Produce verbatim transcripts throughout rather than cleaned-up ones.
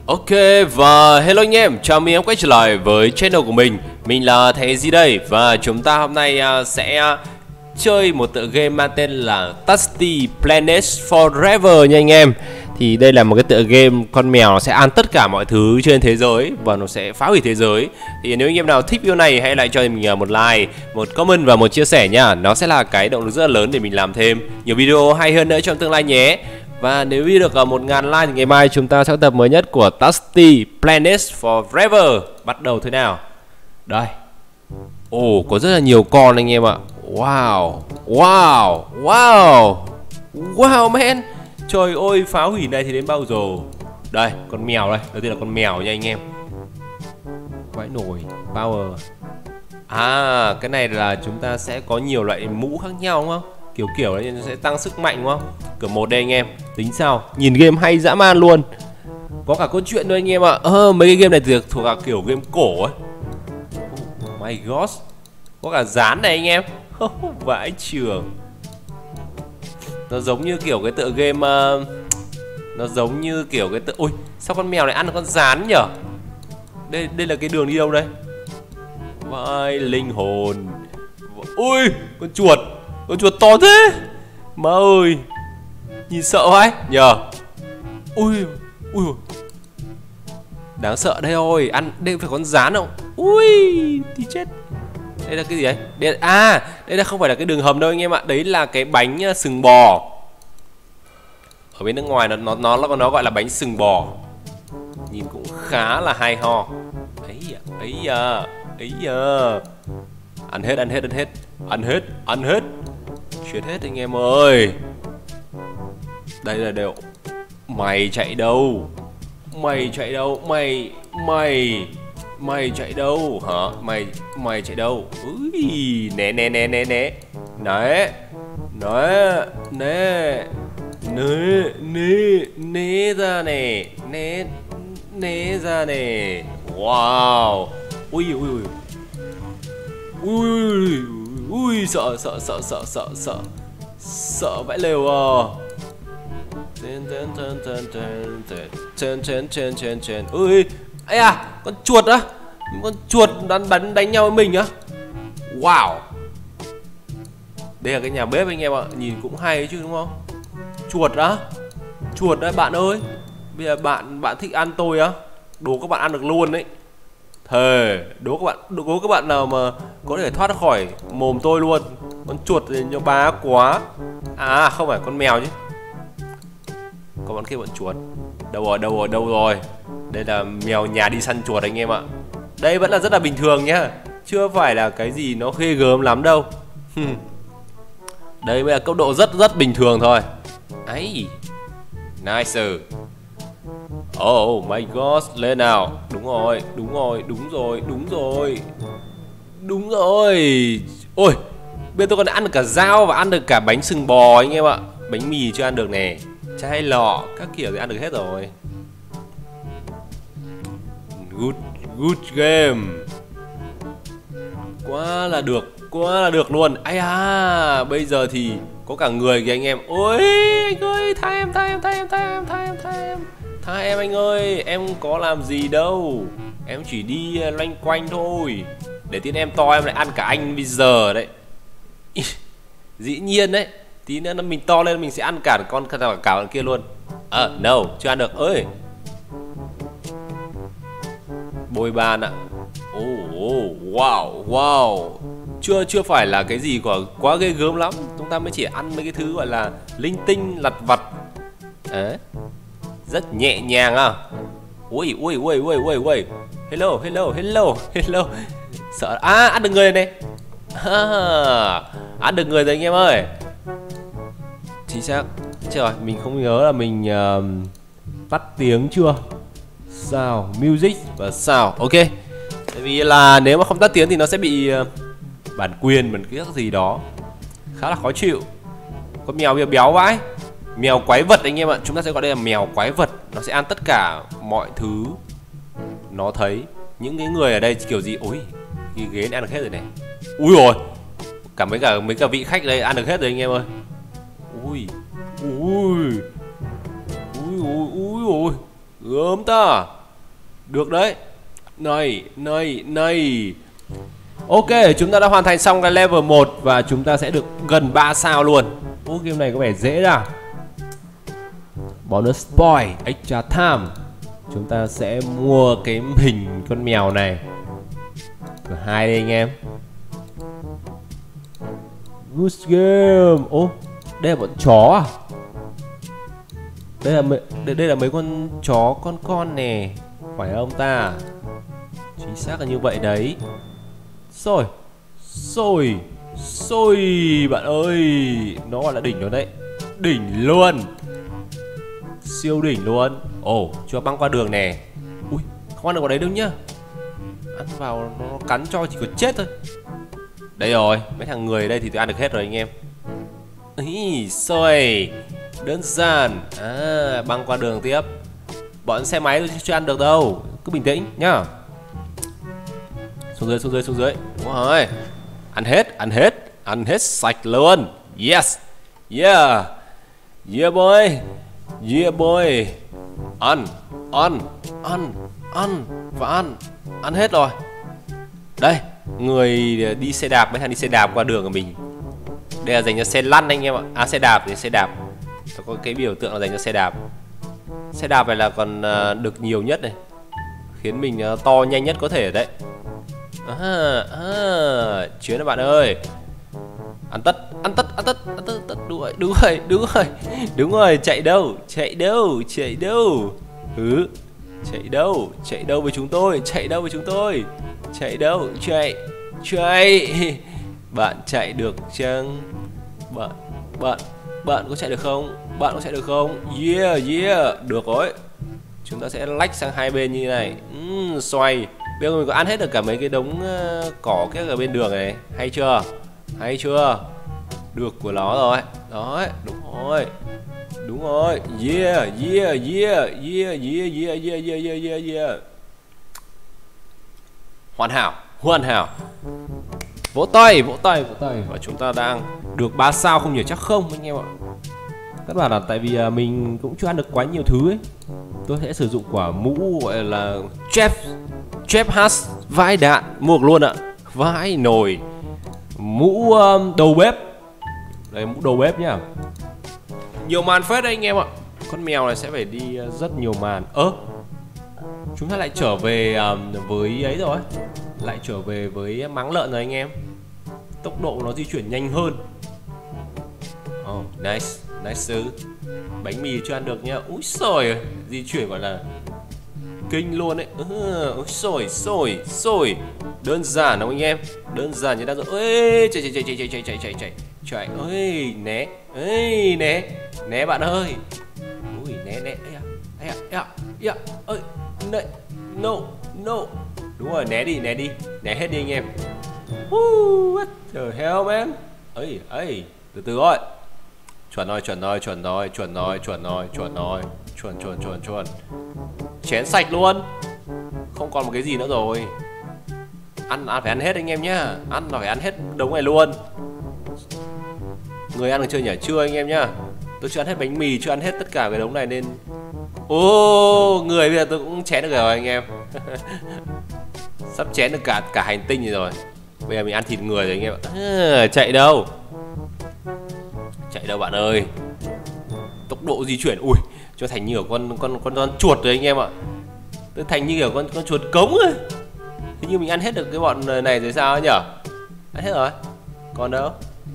Ok và hello anh em, chào mừng em quay trở lại với channel của mình. Mình là Thế Gì đây và chúng ta hôm nay uh, sẽ chơi một tựa game mang tên là Tasty Planets Forever nha anh em. Thì đây là một cái tựa game con mèo nó sẽ ăn tất cả mọi thứ trên thế giới và nó sẽ phá hủy thế giới. Thì nếu anh em nào thích video này hãy lại cho mình một like, một comment và một chia sẻ nhá. Nó sẽ là cái động lực rất là lớn để mình làm thêm nhiều video hay hơn nữa trong tương lai nhé. Và nếu như được một ngàn like thì ngày mai chúng ta sẽ tập mới nhất của Tasty Planets Forever. Bắt đầu thế nào? Đây. Ồ, oh, có rất là nhiều con anh em ạ. Wow, wow, wow, wow man. Trời ơi, phá hủy này thì đến bao giờ? Đây, con mèo đây. Đầu tiên là con mèo nha anh em. Vãi nồi, power. À, cái này là chúng ta sẽ có nhiều loại mũ khác nhau đúng không? Kiểu kiểu đấy sẽ tăng sức mạnh đúng không? Cửa một đây anh em. Tính sao? Nhìn game hay dã man luôn. Có cả câu chuyện thôi anh em ạ. Ờ, mấy cái game này thì thuộc là kiểu game cổ ấy. Oh my god. Có cả dán này anh em. Vãi trường. Nó giống như kiểu cái tựa game uh, nó giống như kiểu cái tựa. Ôi, sao con mèo này ăn được con dán nhở? Đây đây là cái đường đi đâu đây? Vãi linh hồn. Ui, con chuột. Con chuột to thế. Má ơi. Nhìn sợ vậy nhờ. Ui, ui. Đáng sợ đây thôi. Ăn, đây phải con rán không? Ui, thì chết. Đây là cái gì đấy? Đây là, à, đây là không phải là cái đường hầm đâu anh em ạ. Đấy là cái bánh sừng bò. Ở bên nước ngoài nó nó nó nó gọi là bánh sừng bò. Nhìn cũng khá là hay ho. Ấy à, ấy à, ấy à. Ăn hết, ăn hết, ăn hết. Ăn hết, ăn hết. Chết hết anh em ơi. Đây là đều. Mày chạy đâu? Mày chạy đâu? Mày Mày Mày chạy đâu hả? Mày Mày chạy đâu? Ui, né né né né né. Đấy. Đấy. Né. Né né né ra nè. Né né ra nè. Wow. Ui ui ui. Ui ui ui, sợ sợ sợ sợ sợ sợ sợ vãi lều à. Tên tên tên tên tên tên tên tên tên tên. Ui, ấy à, con chuột á, con chuột đánh đánh đánh nhau với mình á. Wow. Đây là cái nhà bếp anh em ạ, nhìn cũng hay chứ đúng không? Chuột á, chuột đấy bạn ơi. Bây giờ bạn bạn thích ăn tôi á, đố các bạn ăn được luôn đấy. Thề, đố các bạn, đố các bạn nào mà có thể thoát khỏi mồm tôi luôn. Con chuột thì nó bá quá. À không phải con mèo chứ. Có bọn kia bọn chuột. Đâu rồi, đâu rồi, đâu rồi. Đây là mèo nhà đi săn chuột anh em ạ. Đây vẫn là rất là bình thường nhá. Chưa phải là cái gì nó ghê gớm lắm đâu. Đây mới là cấp độ rất rất bình thường thôi. Ấy. Nice. Oh my god, lên nào. Đúng rồi, đúng rồi, đúng rồi, đúng rồi. Đúng rồi. Ôi, bây giờ tôi còn ăn được cả dao và ăn được cả bánh sừng bò anh em ạ. Bánh mì chưa ăn được nè. Chai lọ, các kiểu thì ăn được hết rồi. Good, good game. Quá là được, quá là được luôn. Ai à, bây giờ thì có cả người kìa anh em. Ôi, anh ơi, tha em, tha em, tha em, tha em, tha em, tha em. Tha em anh ơi, em có làm gì đâu. Em chỉ đi loanh quanh thôi. Để tiên em to em lại ăn cả anh bây giờ đấy. Dĩ nhiên đấy. Tí nữa mình to lên mình sẽ ăn cả con cả, cả con kia luôn. Ờ, uh, no, chưa ăn được. Ơi. Bôi ban ạ. Oh, oh, wow, wow. Chưa chưa phải là cái gì của quá ghê gớm lắm. Chúng ta mới chỉ ăn mấy cái thứ gọi là linh tinh lặt vặt. Đấy. Rất nhẹ nhàng à. Ui ui ui ui ui ui. Hello hello hello hello. Sợ à, ăn được người này. À, ăn được người rồi anh em ơi. Chính xác. Trời, mình không nhớ là mình uh, tắt tiếng chưa. Sound, music và sound. Ok. Tại vì là nếu mà không tắt tiếng thì nó sẽ bị uh, bản quyền, bản cái gì đó khá là khó chịu. Con mèo béo béo vãi. Mèo quái vật anh em ạ. Chúng ta sẽ gọi đây là mèo quái vật. Nó sẽ ăn tất cả mọi thứ nó thấy. Những cái người ở đây kiểu gì. Ôi, cái ghế này ăn được hết rồi này. Ui rồi. Cả mấy cả mấy cả vị khách đây ăn được hết rồi anh em ơi. Ui. Ui. Ui ui ui ui. Gớm ta. Được đấy. Này, này, này. Ok, chúng ta đã hoàn thành xong cái level một và chúng ta sẽ được gần ba sao luôn. Ô, game này có vẻ dễ ra. Bonus point, extra time. Chúng ta sẽ mua cái hình con mèo này. Cửa hai đây anh em. Good game. Ô, đây là bọn chó à? Đây là mấy, đây, đây là mấy con chó con con nè. Phải không ta? Chính xác là như vậy đấy. Rồi. Rồi. Rồi bạn ơi. Nó gọi là đỉnh rồi đấy. Đỉnh luôn. Siêu đỉnh luôn. Ồ, oh, cho băng qua đường nè. Ui, không ăn được vào đấy đâu nhá. Ăn vào nó cắn cho chỉ có chết thôi. Đây rồi, mấy thằng người ở đây thì tôi ăn được hết rồi anh em. Ý, xôi. Đơn giản. À, băng qua đường tiếp. Bọn xe máy tôi chưa ăn được đâu. Cứ bình tĩnh nhá. Xuống dưới, xuống dưới, xuống dưới. Đúng rồi. Ăn hết, ăn hết. Ăn hết sạch luôn. Yes. Yeah. Yeah boy. Yeah boy. Ăn, ăn, ăn, ăn và ăn. Ăn hết rồi. Đây, người đi xe đạp, mấy thằng đi xe đạp qua đường của mình. Đây là dành cho xe lăn anh em ạ. À, xe đạp thì xe đạp. Có cái biểu tượng là dành cho xe đạp. Xe đạp này là còn được nhiều nhất này. Khiến mình to nhanh nhất có thể đấy. À, à, chuyến đó bạn ơi. Ăn tất, ăn tất, ăn tất, ăn tất, tất. Đúng rồi, đúng rồi, đúng rồi. Đúng rồi, chạy đâu, chạy đâu, chạy đâu. Ừ, chạy đâu, chạy đâu với chúng tôi, chạy đâu với chúng tôi. Chạy đâu, chạy, chạy. Bạn chạy được chăng? Bạn, bạn, bạn có chạy được không? Bạn có chạy được không? Yeah, yeah, được rồi. Chúng ta sẽ lách sang hai bên như này. uhm, Xoay. Bây giờ mình có ăn hết được cả mấy cái đống uh, cỏ kia ở bên đường này. Hay chưa? Hay chưa? Được của nó rồi. Đó, đúng rồi. Đúng rồi. Yeah, yeah, yeah, yeah, yeah, yeah, yeah, yeah, yeah, yeah, yeah. Hoàn hảo, hoàn hảo. Vỗ tay, vỗ tay, vỗ tay. Và chúng ta đang được ba sao không nhỉ? Chắc không anh em ạ. Các bạn là tại vì mình cũng chưa ăn được quá nhiều thứ ấy. Tôi sẽ sử dụng quả mũ gọi là Jeff Jeff Has vai đạn. Mua được luôn ạ. Vai nồi. Mũ um, đầu bếp. Đây mũ đầu bếp nhá. Nhiều màn phết đấy anh em ạ. Con mèo này sẽ phải đi rất nhiều màn. Ơ à, chúng ta lại trở về um, với ấy rồi. Lại trở về với máng lợn rồi anh em. Tốc độ nó di chuyển nhanh hơn. Oh, nice, nice. Bánh mì chưa ăn được nha. Úi xồi, di chuyển gọi là kinh luôn đấy. Úi xồi, xồi, xồi. Đơn giản không anh em? Đơn giản như đã rồi. Ê, chạy chạy chạy chạy chạy chạy chạy chạy chạy. Chạy, ơi, né. Ê, né. Né bạn ơi. Ui, né né. Ây à, ây à, ây à, ơi. Này. No, no. Đúng rồi, né đi, né đi. Né hết đi anh em. Uh, what the hell man. Ây, ây, từ từ thôi. Chuẩn rồi, chuẩn rồi, chuẩn rồi, chuẩn rồi, chuẩn rồi, chuẩn rồi. Chuẩn, chuẩn, chuẩn, chuẩn. Chén sạch luôn. Không còn một cái gì nữa rồi. Ăn, ăn phải ăn hết anh em nhá. Ăn là phải ăn hết đống này luôn. Người ăn được chưa nhỉ? Chưa anh em nhá. Tôi chưa ăn hết bánh mì, chưa ăn hết tất cả cái đống này nên. Ô, oh, người bây giờ tôi cũng chén được rồi anh em. Sắp chén được cả cả hành tinh rồi. Bây giờ mình ăn thịt người rồi anh em ạ. À, chạy đâu? Chạy đâu bạn ơi? Tốc độ di chuyển, ui, cho thành như kiểu con con con con chuột rồi anh em ạ. Tôi thành như kiểu con con chuột cống rồi. Thế nhưng mình ăn hết được cái bọn này rồi sao nhở? Ăn hết rồi. Còn đâu?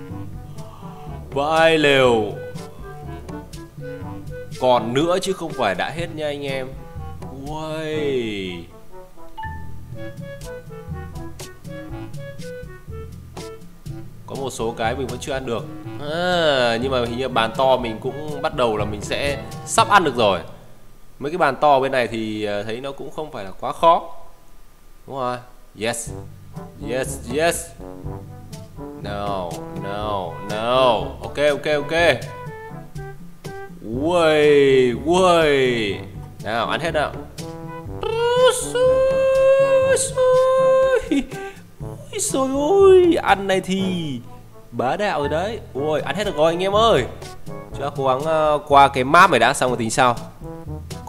Vãi lều. Còn nữa chứ không phải đã hết nha anh em. Ui. Có một số cái mình vẫn chưa ăn được. À, nhưng mà hình như bàn to mình cũng bắt đầu là mình sẽ sắp ăn được rồi. Mấy cái bàn to bên này thì thấy nó cũng không phải là quá khó. Đúng rồi. Yes. Yes, yes. No, no, no. Ok, ok, ok. Ui, ui. Nào, ăn hết nào. Ôi xôi ôi, ăn này thì bá đạo rồi đấy. Ui, ăn hết được rồi anh em ơi. Chúng ta cố gắng uh, qua cái map này đã xong rồi tính sau.